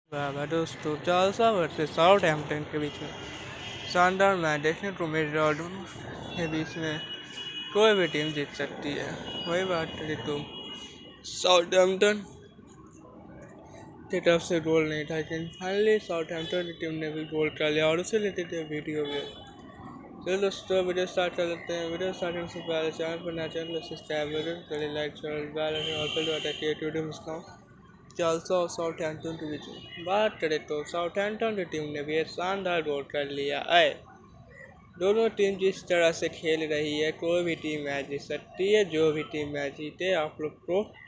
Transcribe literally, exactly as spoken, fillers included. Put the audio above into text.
वाह वाह दोस्तों, चार्ल्सा वर्सेस साउथहैम्पटन के बीच में शानदार मैच देखने को मिल रहा है। दोनों के बीच में कोई भी टीम जीत सकती है। वही बात करें तो साउथहैम्पटन की तरफ से गोल नहीं था, लेकिन फाइनली साउथहैम्पटन की टीम ने भी गोल कर लिया और उसे लेते थे वीडियो में। चलो दोस्तों, वीडियो स्टार्ट कर लेते हैं। वीडियो स्टार्ट करने से पहले चैनल पर नया चैनल सब्सक्राइब करें, लाइक शेयर बेल आइकन और बेल बटन की वीडियो मिस ना हो। चार्ल्स और साउथहैम्पटन के बीच में बात करें तो साउथहैम्पटन की टीम ने भी एक शानदार गोल कर लिया है। दोनों टीम जिस तरह से खेल रही है, कोई भी टीम मैच जीत सकती है। जो भी टीम मैच जीते आप लोग को